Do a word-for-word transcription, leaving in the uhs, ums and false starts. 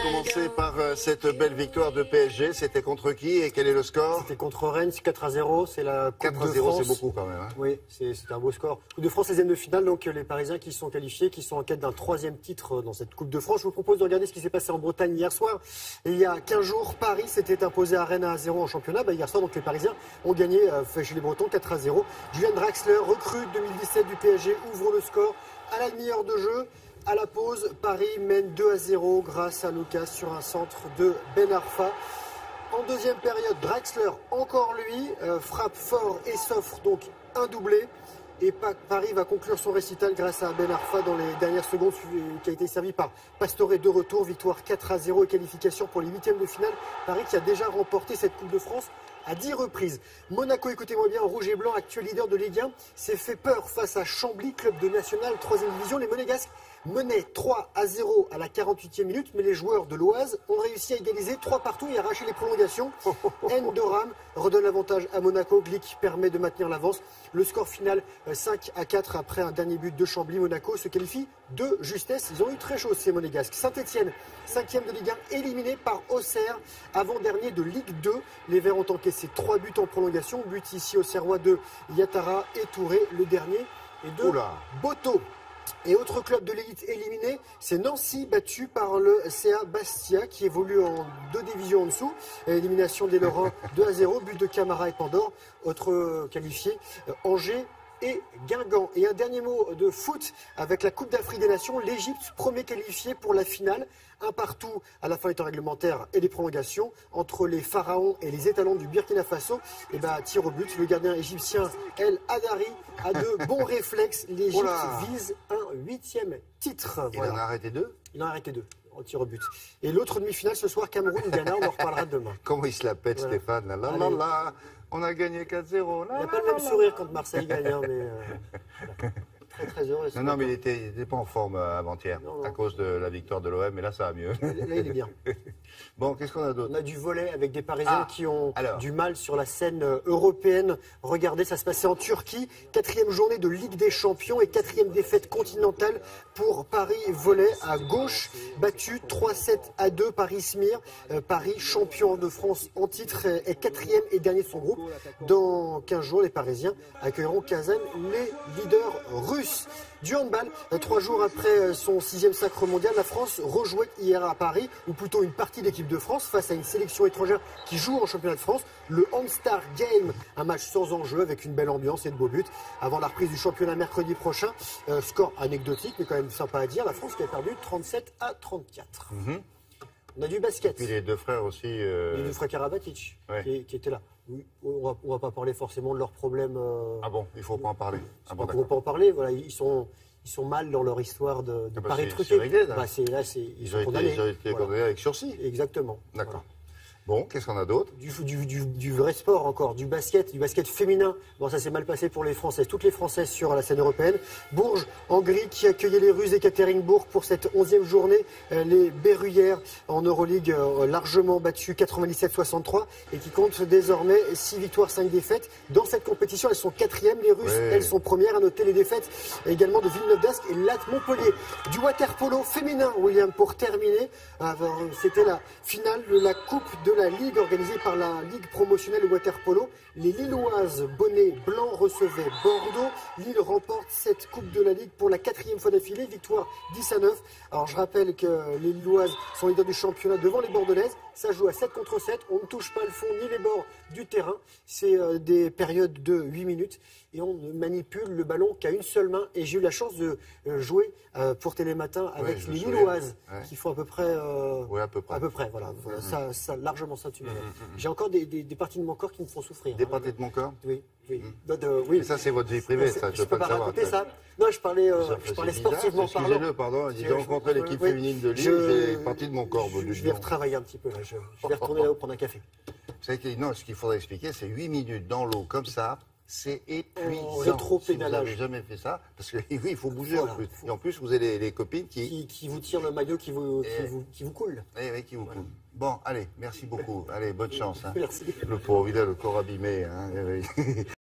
commencer par euh, cette belle victoire de P S G. C'était contre qui et quel est le score? C'était contre Rennes, c'est quatre à zéro. C'est la Coupe quatre à de zéro, France. c'est beaucoup quand même. Hein. Oui, c'est un beau score. Coupe de France, seizième de finale. Donc les Parisiens qui sont qualifiés, qui sont en quête d'un troisième titre dans cette Coupe de France. Je vous propose de regarder ce qui s'est passé en Bretagne hier soir. Et il y a quinze jours, Paris s'était imposé à Rennes à zéro en championnat. Bah, hier soir, donc les Parisiens ont gagné euh, chez les Bretons quatre à zéro. Julian Draxler, recrue deux mille dix-sept du P S G, ouvre le score à la demi-heure de jeu. À la pause, Paris mène deux à zéro grâce à Lucas sur un centre de Ben Arfa. En deuxième période, Draxler, encore lui, euh, frappe fort et s'offre donc un doublé. Et Paris va conclure son récital grâce à Ben Arfa dans les dernières secondes, qui a été servi par Pastore de retour. Victoire quatre à zéro et qualification pour les huitièmes de finale. Paris qui a déjà remporté cette Coupe de France à dix reprises. Monaco, écoutez-moi bien, rouge et blanc, actuel leader de Ligue un, s'est fait peur face à Chambly, club de National, troisième division. Les Monégasques menaient trois à zéro à la quarante-huitième minute, mais les joueurs de l'Oise ont réussi à égaliser trois partout et arracher les prolongations. Endoram redonne l'avantage à Monaco. Glick permet de maintenir l'avance. Le score final cinq à quatre après un dernier but de Chambly. Monaco se qualifie de justesse. Ils ont eu très chaud ces Monégasques. Saint-Etienne, cinquième de Ligue un, éliminé par Auxerre, avant-dernier de Ligue deux. Les Verts ont encaissé trois buts en prolongation. But ici Auxerrois de Yatara et Touré. Le dernier et de Oula. Boto. Et autre club de l'élite éliminé, c'est Nancy, battu par le C A Bastia, qui évolue en deux divisions en dessous. Élimination des Lorrains deux à zéro, but de Camara et Pandore. Autre qualifié, Angers et Guingamp. Et un dernier mot de foot avec la Coupe d'Afrique des Nations. L'Égypte, premier qualifié pour la finale. Un partout à la fin des temps réglementaires et des prolongations entre les Pharaons et les étalons du Burkina Faso. Et bah, tir au but, le gardien égyptien El Hadari a de bons réflexes. L'Égypte vise un huitième titre. Il Voilà. en a arrêté deux. Il en a arrêté deux. En tir au but. Et l'autre demi-finale ce soir, Cameroun-Ghana, on en reparlera demain. Comment il se la pète, Voilà. Stéphane là, là, là, là. On a gagné quatre zéro. Il n'a pas le même sourire quand Marseille gagne, hein, mais euh, voilà. Très très heureux. Non, non, mais il n'était il était pas en forme euh, avant-hier, Non, non. à cause de la victoire de l'O M, mais là, ça va mieux. Là, il est bien. Bon, qu'est-ce qu'on a d'autre? On a du volley avec des Parisiens Ah, qui ont alors. du mal sur la scène euh, européenne. Regardez, ça se passait en Turquie. Quatrième journée de Ligue des Champions et quatrième défaite continentale pour Paris Volley à gauche. Battu trois sept à deux par Izmir. Euh, Paris, champion de France en titre, est quatrième et dernier de son groupe. Dans quinze jours, les Parisiens accueilleront Kazan, les leaders russes. Du handball, euh, trois jours après son sixième sacre mondial, la France rejouait hier à Paris, ou plutôt une partie de l'équipe de France, face à une sélection étrangère qui joue en championnat de France. Le Handstar Game, un match sans enjeu avec une belle ambiance et de beaux buts. Avant la reprise du championnat mercredi prochain, euh, score anecdotique mais quand même sympa à dire, la France qui a perdu trente-sept à trente-quatre. Mhm. On a du basket. Puis les deux frères aussi. euh, Les deux frères Karabatic Ouais. qui, qui étaient là. Oui, on va, on va pas parler forcément de leurs problèmes. euh, Ah bon, il faut pas en parler. Ah bon, on ne d'accord. peut pas en parler. Voilà, ils sont, ils sont mal dans leur histoire de, de Ah bah, paris c'est- truqués. c'est réglé, là. Bah, c'est- là, c'est- ils, Ils sont ont été, condamnés. ils ont été Voilà. condamnés avec sursis. Exactement. D'accord. Bon, qu'est-ce qu'on a d'autre? Du, du, du, du vrai sport encore, du basket, du basket féminin. Bon, ça s'est mal passé pour les Françaises, toutes les Françaises sur la scène européenne. Bourges, Hongrie, qui accueillait les Russes Ekaterinbourg pour cette onzième journée. Euh, les Berruyères en Euroleague, euh, largement battues quatre-vingt-dix-sept soixante-trois et qui comptent désormais six victoires, cinq défaites. Dans cette compétition, elles sont quatrièmes. Les Russes, Ouais. elles sont premières. À noter les défaites également de Villeneuve d'Ascq et Latte Montpellier. Du water-polo féminin, William, pour terminer. Alors, c'était la finale de la Coupe de la Ligue organisée par la Ligue promotionnelle de water-polo. Les Lilloises bonnet blanc recevaient Bordeaux. Lille remporte cette Coupe de la Ligue pour la quatrième fois d'affilée. Victoire dix à neuf. Alors je rappelle que les Lilloises sont leaders du championnat devant les Bordelaises. Ça joue à sept contre sept. On ne touche pas le fond ni les bords du terrain. C'est euh, des périodes de huit minutes. Et on ne manipule le ballon qu'à une seule main. Et j'ai eu la chance de euh, jouer euh, pour Télématin avec je me les souviens. Lilloises Ouais. qui font à peu près... euh, Oui, à peu près. à peu près, voilà. Voilà, ça, ça, largement ça, tu m'as. Mhm, J'ai encore des, des, des parties de mon corps qui me font souffrir. Des hein. parties de mon corps? Oui, oui. Non, de- oui. Mais ça, c'est votre vie privée, C'est- ça, je je peux peux pas pas le savoir. raconter ça. Non, je parlais, euh, Ça, je c'est parlais bizarre, sportivement parlant. excusez-le, pardon. J'ai Je- rencontré je- l'équipe oui. féminine de Lille, Je- j'ai partie de mon corps. Je, du je vais lion. retravailler un petit peu là. Je, je vais retourner là-haut prendre un café. Vous savez que, non, ce qu'il faudrait expliquer, c'est huit minutes dans l'eau comme ça. C'est épuisant. En rétro-pédalage. Si vous n'avez jamais fait ça, parce que oui, il faut bouger Voilà, en plus. faut- Et en plus, vous avez les, les copines qui, Qui, qui vous tire le maillot, qui vous, qui Eh. vous, qui vous coule. eh oui, qui vous coulent. Bon, allez, merci beaucoup. Allez, bonne chance. Hein. Merci. Le pauvre, il a le corps abîmé. Hein. Eh oui.